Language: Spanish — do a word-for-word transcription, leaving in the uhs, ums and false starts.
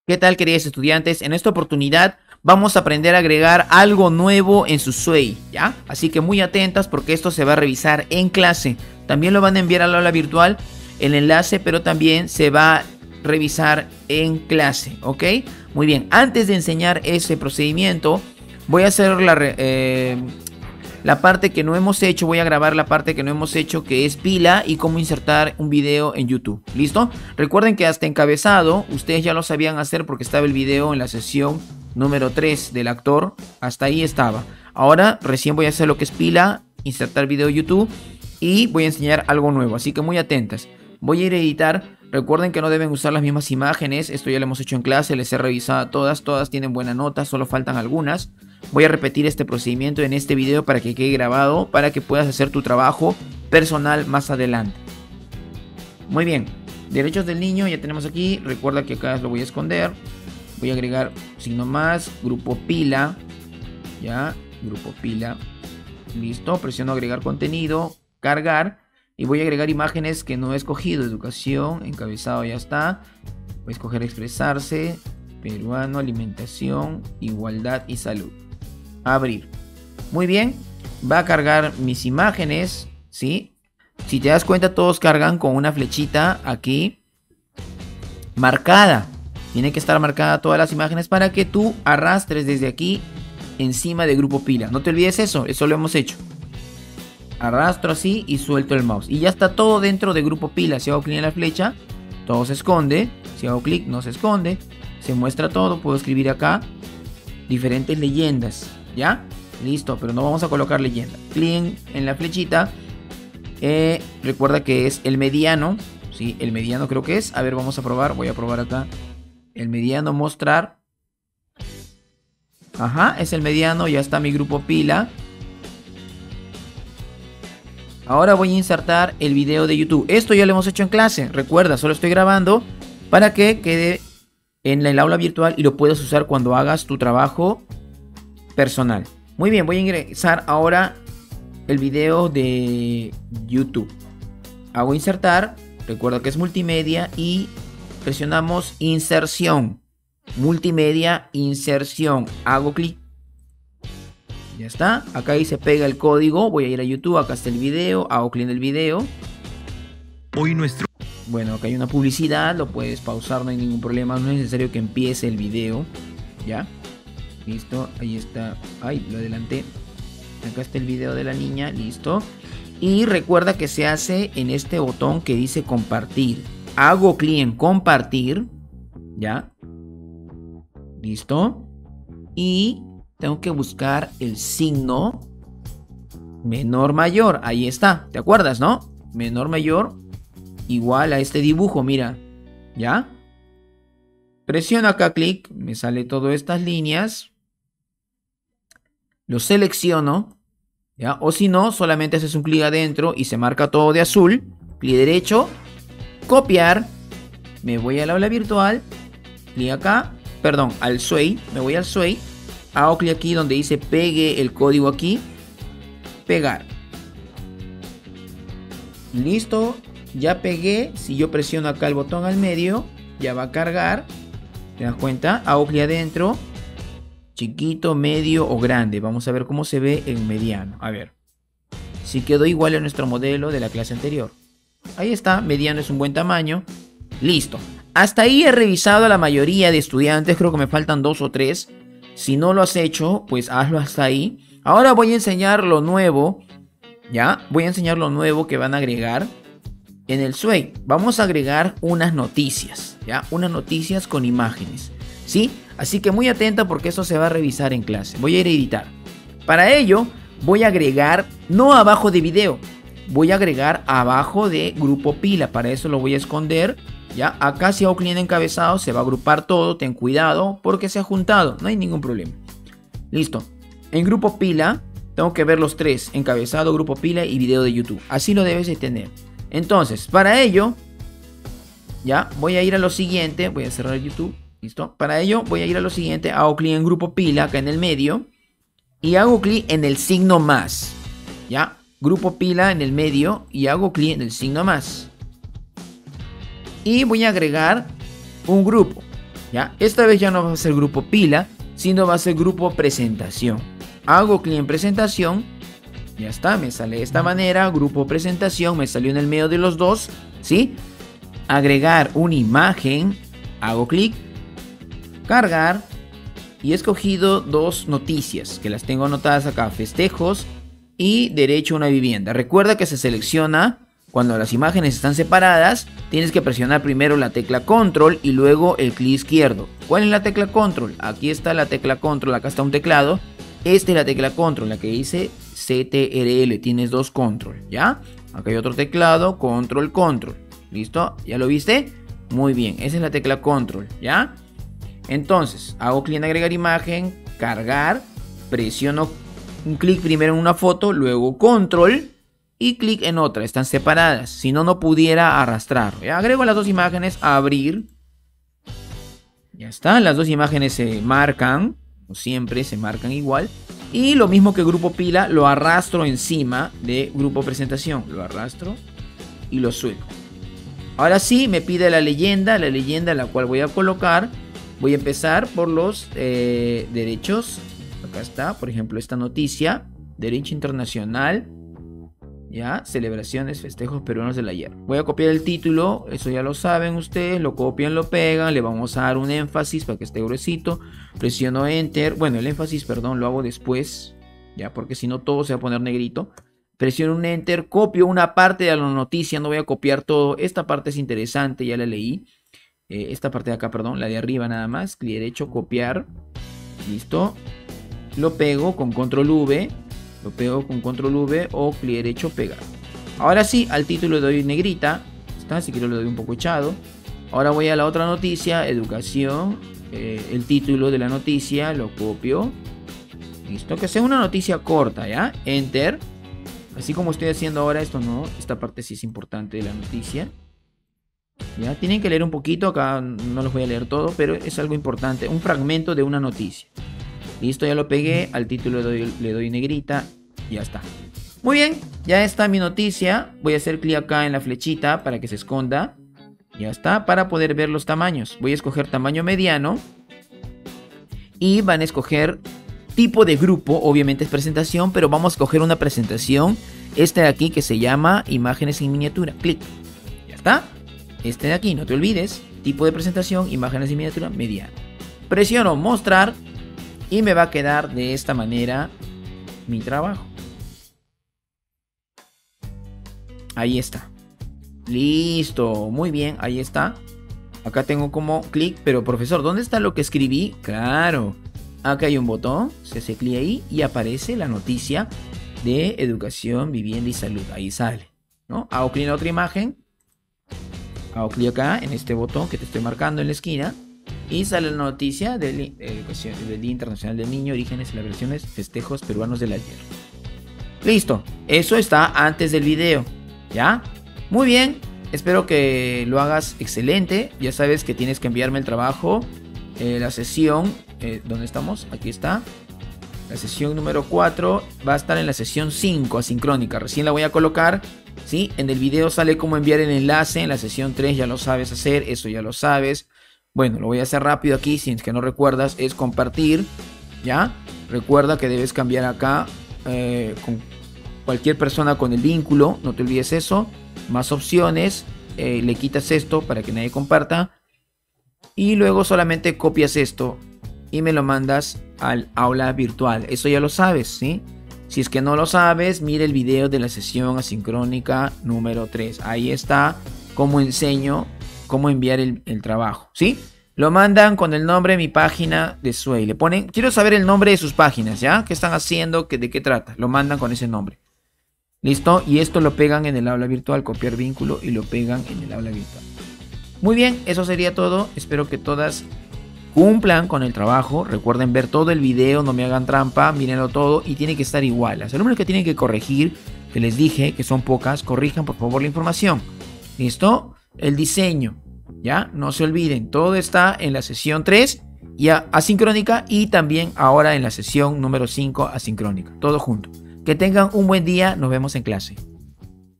¿Qué tal, queridos estudiantes? En esta oportunidad vamos a aprender a agregar algo nuevo en su Sway, ¿ya? Así que muy atentas porque esto se va a revisar en clase. También lo van a enviar al aula virtual, el enlace, pero también se va a revisar en clase, ¿ok? Muy bien, antes de enseñar ese procedimiento, voy a hacer la, eh, la parte que no hemos hecho, voy a grabar la parte que no hemos hecho, que es pila y cómo insertar un video en YouTube. ¿Listo? Recuerden que hasta encabezado, ustedes ya lo sabían hacer porque estaba el video en la sesión número tres del actor, hasta ahí estaba. Ahora recién voy a hacer lo que es pila, insertar video YouTube y voy a enseñar algo nuevo, así que muy atentas. Voy a ir a editar. Recuerden que no deben usar las mismas imágenes, esto ya lo hemos hecho en clase, les he revisado todas, todas tienen buena nota, solo faltan algunas. Voy a repetir este procedimiento en este video para que quede grabado, para que puedas hacer tu trabajo personal más adelante. Muy bien, derechos del niño ya tenemos aquí, recuerda que acá lo voy a esconder. Voy a agregar signo más, grupo pila, ya, grupo pila, listo, presiono agregar contenido, cargar. Y voy a agregar imágenes que no he escogido. Educación, encabezado ya está. Voy a escoger expresarse, peruano, alimentación, igualdad y salud. Abrir. Muy bien. Va a cargar mis imágenes, ¿sí? Si te das cuenta, todos cargan con una flechita aquí marcada. Tiene que estar marcada todas las imágenes para que tú arrastres desde aquí encima de grupo pila. No te olvides eso, eso lo hemos hecho. Arrastro así y suelto el mouse. Y ya está todo dentro de grupo pila. Si hago clic en la flecha, todo se esconde. Si hago clic, no se esconde. Se muestra todo. Puedo escribir acá diferentes leyendas. ¿Ya? Listo, pero no vamos a colocar leyenda. Clic en la flechita. Eh, recuerda que es el mediano. Sí, el mediano creo que es. A ver, vamos a probar. Voy a probar acá. El mediano mostrar. Ajá, es el mediano. Ya está mi grupo pila. Ahora voy a insertar el video de YouTube. Esto ya lo hemos hecho en clase. Recuerda, solo estoy grabando para que quede en el aula virtual y lo puedas usar cuando hagas tu trabajo personal. Muy bien, voy a ingresar ahora el video de YouTube. Hago insertar. Recuerda que es multimedia y presionamos inserción. Multimedia, inserción. Hago clic. Ya está, acá dice pega el código, voy a ir a YouTube, acá está el video, hago clic en el video. Hoy nuestro... Bueno, acá hay una publicidad, lo puedes pausar, no hay ningún problema, no es necesario que empiece el video. Ya, listo, ahí está, ay, lo adelanté. Acá está el video de la niña, listo. Y recuerda que se hace en este botón que dice compartir. Hago clic en compartir, ya, listo. Y... tengo que buscar el signo menor mayor. Ahí está. ¿Te acuerdas, no? Menor mayor igual a este dibujo. Mira. ¿Ya? Presiono acá clic. Me sale todas estas líneas. Lo selecciono. ¿Ya? O si no, solamente haces un clic adentro y se marca todo de azul. Clic derecho. Copiar. Me voy al aula virtual. Clic acá. Perdón, al Sway. Me voy al Sway. Hago clic aquí donde dice pegue el código aquí. Pegar. Listo. Ya pegué. Si yo presiono acá el botón al medio, ya va a cargar. ¿Te das cuenta? Hago clic adentro. Chiquito, medio o grande. Vamos a ver cómo se ve en mediano. A ver. Si quedó igual a nuestro modelo de la clase anterior. Ahí está. Mediano es un buen tamaño. Listo. Hasta ahí he revisado a la mayoría de estudiantes. Creo que me faltan dos o tres. Si no lo has hecho, pues hazlo hasta ahí. Ahora voy a enseñar lo nuevo. ¿Ya? Voy a enseñar lo nuevo que van a agregar en el Sway. Vamos a agregar unas noticias. ¿Ya? Unas noticias con imágenes. ¿Sí? Así que muy atenta porque eso se va a revisar en clase. Voy a ir a editar. Para ello, voy a agregar, no abajo de video. Voy a agregar abajo de grupo pila. Para eso lo voy a esconder. ¿Ya? Acá si hago clic en encabezado se va a agrupar todo, ten cuidado porque se ha juntado, no hay ningún problema. Listo, en grupo pila tengo que ver los tres, encabezado, grupo pila y video de YouTube, así lo debes de tener. Entonces, para ello, ya, voy a ir a lo siguiente, voy a cerrar YouTube, listo. Para ello voy a ir a lo siguiente, hago clic en grupo pila acá en el medio y hago clic en el signo más, ya, grupo pila en el medio y hago clic en el signo más. Y voy a agregar un grupo. ¿Ya? Esta vez ya no va a ser grupo pila, sino va a ser grupo presentación. Hago clic en presentación. Ya está, me sale de esta manera. Grupo presentación, me salió en el medio de los dos. ¿Sí? Agregar una imagen. Hago clic. Cargar. Y he escogido dos noticias que las tengo anotadas acá. Festejos y derecho a una vivienda. Recuerda que se selecciona cuando las imágenes están separadas. Tienes que presionar primero la tecla control y luego el clic izquierdo. ¿Cuál es la tecla control? Aquí está la tecla control, acá está un teclado. Esta es la tecla control, la que dice C T R L. Tienes dos control, ¿ya? Acá hay otro teclado, control, control. ¿Listo? ¿Ya lo viste? Muy bien, esa es la tecla control, ¿ya? Entonces, hago clic en agregar imagen, cargar, presiono un clic primero en una foto, luego control y clic en otra, están separadas, si no, no pudiera arrastrar. ¿Ya? Agrego las dos imágenes, abrir. Ya está, las dos imágenes se marcan, como siempre se marcan igual. Y lo mismo que grupo pila, lo arrastro encima de grupo presentación. Lo arrastro y lo suelto. Ahora sí, me pide la leyenda, la leyenda la cual voy a colocar. Voy a empezar por los eh, derechos. Acá está, por ejemplo, esta noticia. Derecho internacional. Ya, celebraciones, festejos peruanos del ayer. Voy a copiar el título, eso ya lo saben ustedes, lo copian, lo pegan, le vamos a dar un énfasis para que esté gruesito. Presiono Enter, bueno, el énfasis, perdón, lo hago después, ya, porque si no todo se va a poner negrito. Presiono un Enter, copio una parte de la noticia, no voy a copiar todo. Esta parte es interesante, ya la leí. Eh, esta parte de acá, perdón, la de arriba nada más. Clic derecho, copiar. Listo. Lo pego con control V. Lo pego con control V o clic derecho, pegar. Ahora sí, al título le doy negrita. Está, si quiero le doy un poco echado. Ahora voy a la otra noticia, educación. Eh, el título de la noticia lo copio. Listo, que sea una noticia corta, ¿ya? Enter. Así como estoy haciendo ahora, esto no. Esta parte sí es importante de la noticia. Ya, tienen que leer un poquito. Acá no los voy a leer todo, pero es algo importante. Un fragmento de una noticia. Listo, ya lo pegué, al título le doy, le doy negrita, ya está. Muy bien, ya está mi noticia. Voy a hacer clic acá en la flechita para que se esconda. Ya está, para poder ver los tamaños. Voy a escoger tamaño mediano. Y van a escoger tipo de grupo, obviamente es presentación, pero vamos a escoger una presentación. Esta de aquí que se llama imágenes en miniatura, clic. Ya está. Este de aquí, no te olvides, tipo de presentación, imágenes en miniatura, mediano. Presiono mostrar. Y me va a quedar de esta manera mi trabajo. Ahí está. Listo. Muy bien, ahí está. Acá tengo como clic. Pero profesor, ¿dónde está lo que escribí? Claro. Acá hay un botón. Se hace clic ahí y aparece la noticia de educación, vivienda y salud. Ahí sale, ¿no? Hago clic en otra imagen. Hago clic acá en este botón que te estoy marcando en la esquina. Y sale la noticia del, educación, del Día Internacional del Niño, orígenes, celebraciones, festejos peruanos del ayer. Listo, eso está antes del video, ¿ya? Muy bien, espero que lo hagas excelente. Ya sabes que tienes que enviarme el trabajo, eh, la sesión, eh, ¿dónde estamos? Aquí está. La sesión número cuatro va a estar en la sesión cinco, asincrónica. Recién la voy a colocar, ¿sí? En el video sale cómo enviar el enlace. En la sesión tres ya lo sabes hacer, eso ya lo sabes. Bueno, lo voy a hacer rápido aquí, si es que no recuerdas, es compartir, ¿ya? Recuerda que debes cambiar acá eh, con cualquier persona con el vínculo, no te olvides eso. Más opciones, eh, le quitas esto para que nadie comparta. Y luego solamente copias esto y me lo mandas al aula virtual. Eso ya lo sabes, ¿sí? Si es que no lo sabes, mira el video de la sesión asincrónica número tres. Ahí está cómo enseño cómo enviar el, el trabajo, ¿sí? Lo mandan con el nombre de mi página de Sway. Le ponen, quiero saber el nombre de sus páginas, ¿ya? ¿Qué están haciendo? ¿Qué, ¿De qué trata? Lo mandan con ese nombre. ¿Listo? Y esto lo pegan en el aula virtual, copiar vínculo y lo pegan en el aula virtual. Muy bien, eso sería todo. Espero que todas cumplan con el trabajo. Recuerden ver todo el video, no me hagan trampa, mírenlo todo y tiene que estar igual. Las alumnas que tienen que corregir, que les dije que son pocas, corrijan por favor la información. ¿Listo? El diseño, ya, no se olviden, todo está en la sesión tres ya asincrónica y también ahora en la sesión número cinco asincrónica, todo junto. Que tengan un buen día, nos vemos en clase.